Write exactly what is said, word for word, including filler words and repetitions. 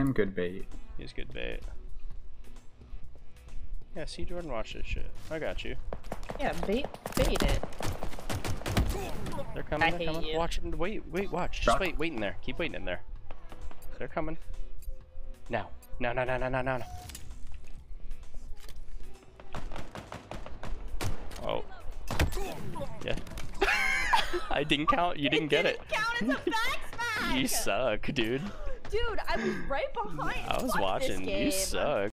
I'm good bait. He's good bait. Yeah, see Jordan, watch this shit. I got you. Yeah, bait, bait it. They're coming, I they're hate coming. you. Watch, wait, wait, watch. Just Drop. wait, wait in there. Keep waiting in there. They're coming. Now. No, no, no, no, no, no. Oh. Yeah. I didn't count. You didn't it get didn't it. count as a back smack! You suck, dude. Dude, I was right behind. I was Fuck watching. This game. You suck.